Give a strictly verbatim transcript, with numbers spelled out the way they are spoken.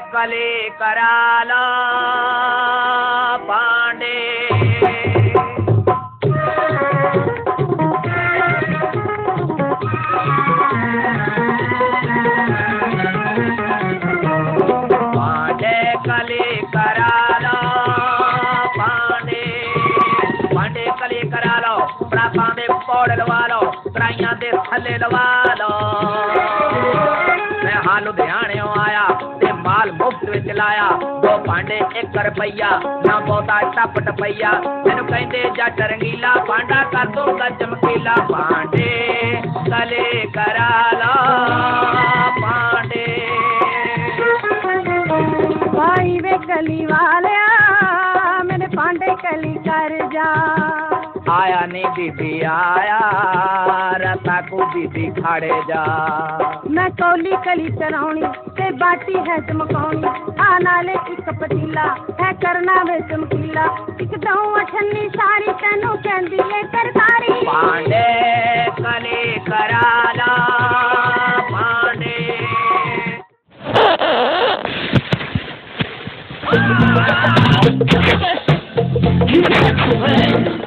कले कराला पांडे पांडे कले कराला पांडे पांडे कले करा लो प्रापा में पौड़ लवा लो त्राइया दे थले लवा लो मैं हाल लुधियाने आया ते माल मुफ्त विच लाया दो पांडे एक रुपया ना बहुता टप टपैया मैनू कहंदे जट रंगीला पांडा कर दूंगा चमकीला पांडे कले करा लो पांडे भाई वे कली वालिया मेरे पांडे कली कर जा आया नी दीदी आया रता को दीदी खाड़े जा मैं कौली कली चराउनी ते बाटी है चमकाउनी आ नाले एक पतीला है करना वे चमकीला एक दऊ अठन्नी सारी तैनू कहंदी है करतारी पांडे कले कराला पांडे